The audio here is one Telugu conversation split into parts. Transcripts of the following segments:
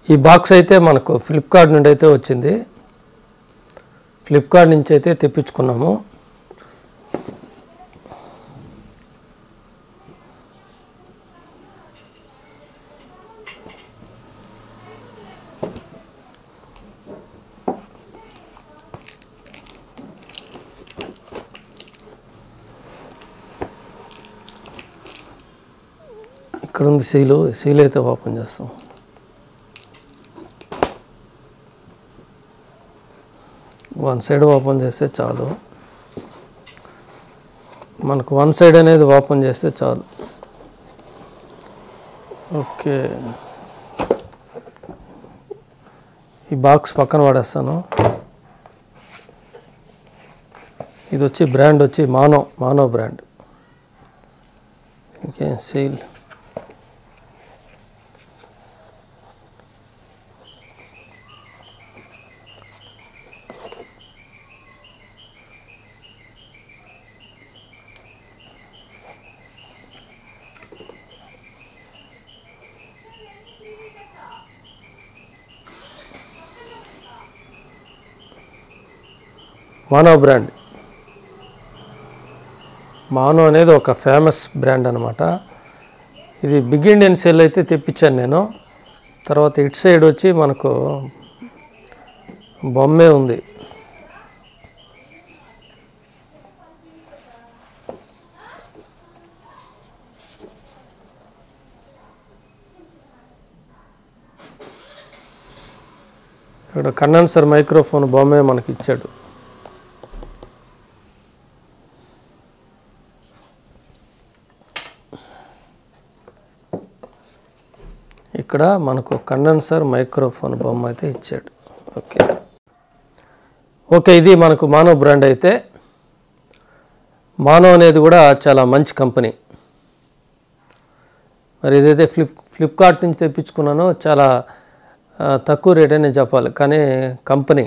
ఈ బాక్స్ అయితే మనకు ఫ్లిప్కార్ట్ నుండి అయితే వచ్చింది. ఫ్లిప్కార్ట్ నుంచి అయితే తెప్పించుకున్నాము. ఇక్కడ ఉంది సీల్ అయితే ఓపెన్ చేస్తాం. వన్ సైడ్ ఓపెన్ చేస్తే చాలు. మనకు వన్ సైడ్ అనేది ఓపెన్ చేస్తే చాలు. ఓకే, ఈ బాక్స్ పక్కన పడేస్తాను. ఇది వచ్చి బ్రాండ్ వచ్చి మానో బ్రాండ్. Okay, seal. మానో బ్రాండ్. మానో అనేది ఒక ఫేమస్ బ్రాండ్ అనమాట. ఇది బిగ్ ఇండియన్ సేల్ అయితే తెప్పించాను నేను. తర్వాత ఇటు సైడ్ వచ్చి మనకు బొమ్మే ఉంది. ఇక్కడ కండెన్సర్ మైక్రోఫోన్ బొమ్మే మనకి ఇచ్చాడు. ఇక్కడ మనకు కండెన్సర్ మైక్రోఫోన్ బొమ్మ అయితే ఇచ్చాడు. ఓకే, ఇది మనకు మానో బ్రాండ్. అయితే మానో అనేది కూడా చాలా మంచి కంపెనీ. మరి ఇదైతే ఫ్లిప్కార్ట్ నుంచి తెప్పించుకున్నాను. చాలా తక్కువ రేట్ అనే చెప్పాలి, కానీ కంపెనీ.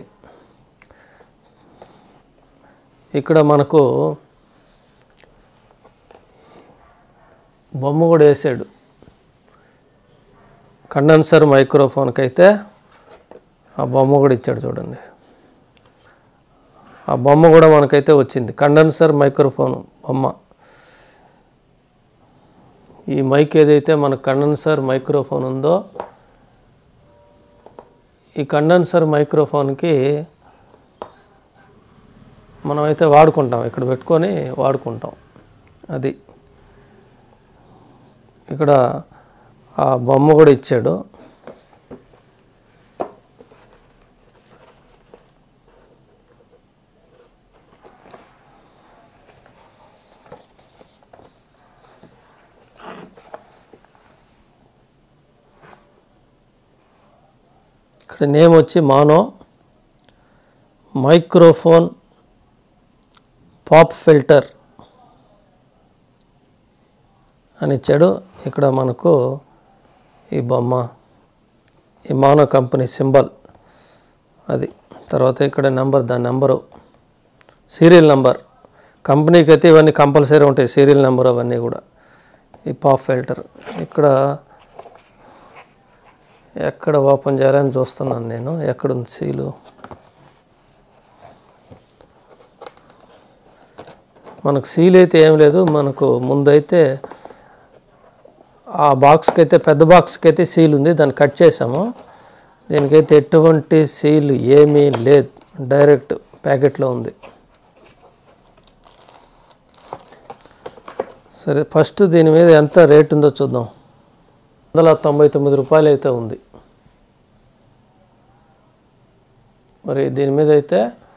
ఇక్కడ మనకు బొమ్మ కూడా వేసాడు. కండెన్సర్ మైక్రోఫోన్కి అయితే ఆ బొమ్మ కూడా ఇచ్చాడు చూడండి. ఆ బొమ్మ కూడా మనకైతే వచ్చింది, కండెన్సర్ మైక్రోఫోన్ బొమ్మ. ఈ మైక్ ఏదైతే మన కండెన్సర్ మైక్రోఫోన్ ఉందో, ఈ కండెన్సర్ మైక్రోఫోన్కి మనమైతే వాడుకుంటాం, ఇక్కడ పెట్టుకొని వాడుకుంటాం. అది ఇక్కడ ఆ బొమ్మ కూడా ఇచ్చాడు. ఇక్కడ నేమ్ వచ్చి మానో మైక్రోఫోన్ పాప్ ఫిల్టర్ అని ఇచ్చాడు. ఇక్కడ మనకు ఈ బొమ్మ, ఈ మానో కంపెనీ సింబల్ అది. తర్వాత ఇక్కడ నెంబర్, దాని నెంబరు, సీరియల్ నెంబర్. కంపెనీకి అయితే ఇవన్నీ కంపల్సరీ ఉంటాయి, సీరియల్ నెంబర్ అవన్నీ కూడా. ఈ పాప్ ఫిల్టర్ ఇక్కడ ఎక్కడ ఓపెన్ చేయాలని చూస్తున్నాను నేను. ఎక్కడుంది సీలు? మనకు సీల్ అయితే ఏం లేదు. మనకు ముందైతే ఆ బాక్స్కి అయితే, పెద్ద బాక్స్కి అయితే సీల్ ఉంది, దాన్ని కట్ చేసాము. దీనికైతే ఎటువంటి సీల్ ఏమీ లేదు, డైరెక్ట్ ప్యాకెట్లో ఉంది. సరే, ఫస్ట్ దీని మీద ఎంత రేట్ ఉందో చూద్దాం. 199 రూపాయలు అయితే ఉంది. మరి దీని మీద అయితే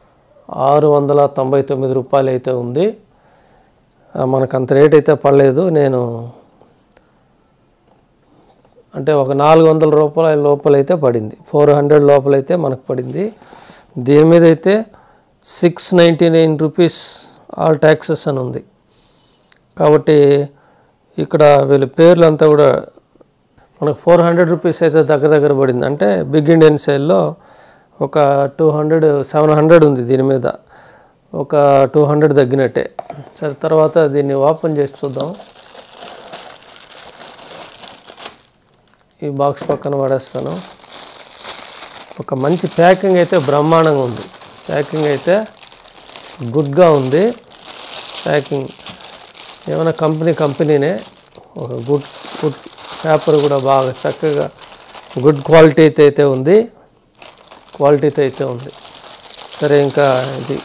699 రూపాయలు అయితే ఉంది. మనకు అంత రేట్ అయితే పడలేదు. నేను అంటే ఒక 400 రూపాయల లోపలైతే పడింది, 400 లోపలైతే మనకు పడింది. దీని మీద అయితే 699 రూపీస్ ఆల్ ట్యాక్సెస్ అని ఉంది. కాబట్టి ఇక్కడ వీళ్ళ పేర్లు అంతా కూడా మనకు 400 రూపీస్ అయితే దగ్గర పడింది. అంటే బిగ్ ఇండియన్ సేల్లో ఒక 700 ఉంది దీని మీద, ఒక 200 తగ్గినట్టే. సరే, తర్వాత దీన్ని ఓపెన్ చేసి చూద్దాం. ఈ బాక్స్ పక్కన పడేస్తాను. ఒక మంచి ప్యాకింగ్ అయితే బ్రహ్మాండంగా ఉంది. ప్యాకింగ్ అయితే గుడ్గా ఉంది. ప్యాకింగ్ ఏమైనా కంపెనీనే. ఒక గుడ్ పేపర్ కూడా బాగా చక్కగా గుడ్ క్వాలిటీతో అయితే ఉంది. సరే, ఇంకా ఇది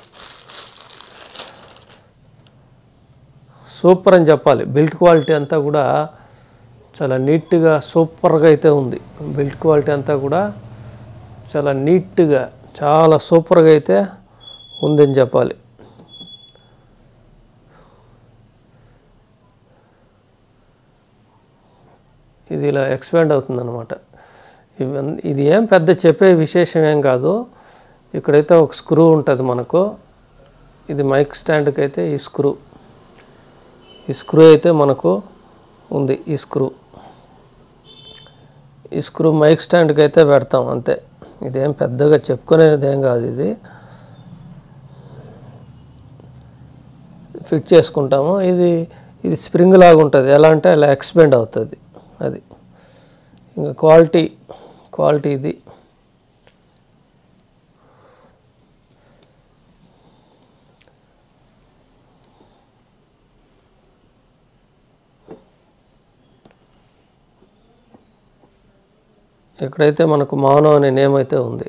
సూపర్ అని చెప్పాలి. బిల్ట్ క్వాలిటీ అంతా కూడా చాలా నీట్గా సూపర్గా అయితే ఉంది. బిల్ట్ క్వాలిటీ అంతా కూడా చాలా నీట్గా చాలా సూపర్గా అయితే ఉందని చెప్పాలి. ఇది ఇలా ఎక్స్పాండ్ అవుతుందన్నమాట. ఇది ఏం పెద్ద చెప్పే విశేషం ఏం కాదు. ఇక్కడైతే ఒక స్క్రూ ఉంటుంది మనకు. ఇది మైక్ స్టాండ్కి అయితే ఈ స్క్రూ అయితే మనకు ఉంది. ఈ స్క్రూ మైక్ స్టాండ్కి అయితే పెడతాం అంతే. ఇదేం పెద్దగా చెప్పుకునేది ఏం కాదు. ఇది ఫిట్ చేసుకుంటాము. ఇది స్ప్రింగ్ లాగా ఉంటుంది. ఎలా అంటే అలా ఎక్స్పెండ్ అవుతుంది. అది ఇంకా క్వాలిటీ ఇది. ఇక్కడైతే మనకు మానో అనే నేమ్ అయితే ఉంది.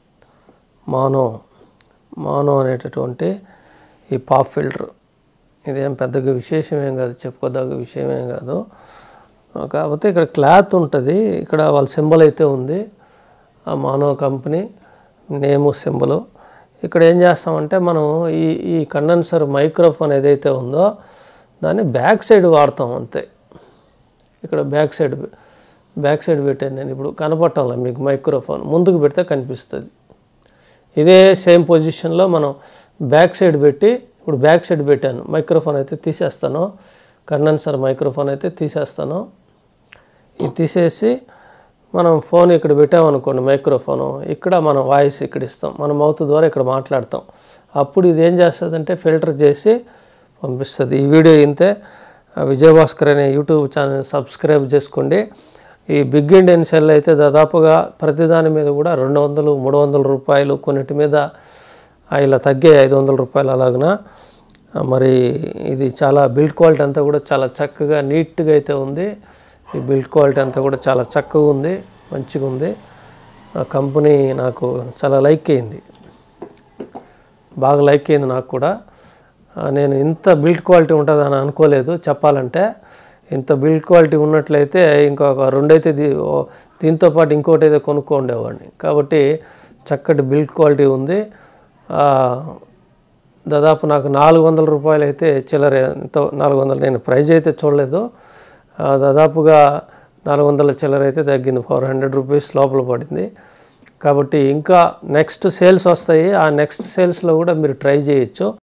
మానో అనేటటువంటి ఈ పాప్ ఫిల్టర్. ఇదేం పెద్దగా విశేషం ఏం కాదు, చెప్పుకోదగ్గ విషయం ఏం కాదు. కాకపోతే ఇక్కడ క్లాత్ ఉంటుంది. ఇక్కడ వాళ్ళ సింబల్ అయితే ఉంది, ఆ మానో కంపెనీ నేము సింబలు. ఇక్కడ ఏం చేస్తామంటే మనం ఈ కండెన్సర్ మైక్రోఫోన్ ఏదైతే ఉందో దాన్ని బ్యాక్ సైడ్ వాడతాం అంతే. ఇక్కడ బ్యాక్ సైడ్ పెట్టాను నేను. ఇప్పుడు కనపడటంలో మీకు మైక్రోఫోన్ ముందుకు పెడితే కనిపిస్తుంది. ఇదే సేమ్ పొజిషన్లో మనం బ్యాక్ సైడ్ పెట్టాను. మైక్రోఫోన్ అయితే తీసేస్తాను. కండెన్సర్ మైక్రోఫోన్ అయితే తీసేస్తాను. ఇది తీసేసి మనం ఫోన్ ఇక్కడ పెట్టామనుకోండి, మైక్రోఫోను ఇక్కడ మనం వాయిస్ ఇక్కడ ఇస్తాం, మన మౌత్ ద్వారా ఇక్కడ మాట్లాడతాం. అప్పుడు ఇది ఏం చేస్తుందంటే ఫిల్టర్ చేసి పంపిస్తుంది. ఈ వీడియో ఇంతే. విజయభాస్కర్ అనే యూట్యూబ్ ఛానల్ సబ్స్క్రైబ్ చేసుకోండి. ఈ బిగ్ ఇండియన్ సెల్ అయితే దాదాపుగా ప్రతిదాని మీద కూడా 200-300 రూపాయలు, కొన్నిటి మీద ఇలా తగ్గాయి 500 రూపాయలు అలాగన. మరి ఇది చాలా బిల్డ్ క్వాలిటీ అంతా కూడా చాలా చక్కగా నీట్గా అయితే ఉంది. ఈ బిల్డ్ క్వాలిటీ అంతా కూడా చాలా చక్కగా ఉంది, మంచిగా ఉంది. ఆ కంపెనీ నాకు చాలా బాగా లైక్ అయింది నాకు కూడా. నేను ఇంత బిల్డ్ క్వాలిటీ ఉంటుందని అనుకోలేదు చెప్పాలంటే. ఇంత బిల్డ్ క్వాలిటీ ఉన్నట్లయితే ఇంకొక 2 అయితే దీంతో పాటు ఇంకోటి అయితే కొనుక్కోండేవాడిని. కాబట్టి చక్కటి బిల్డ్ క్వాలిటీ ఉంది. దాదాపు నాకు 400 రూపాయలు అయితే చిల్లర, ఎంతో 400, నేను ప్రైజ్ అయితే చూడలేదు. దాదాపుగా 400 చిల్లర అయితే తగ్గింది. 400 రూపీస్ లోపల పడింది. కాబట్టి ఇంకా నెక్స్ట్ సేల్స్ వస్తాయి. ఆ నెక్స్ట్ సేల్స్లో కూడా మీరు ట్రై చేయొచ్చు.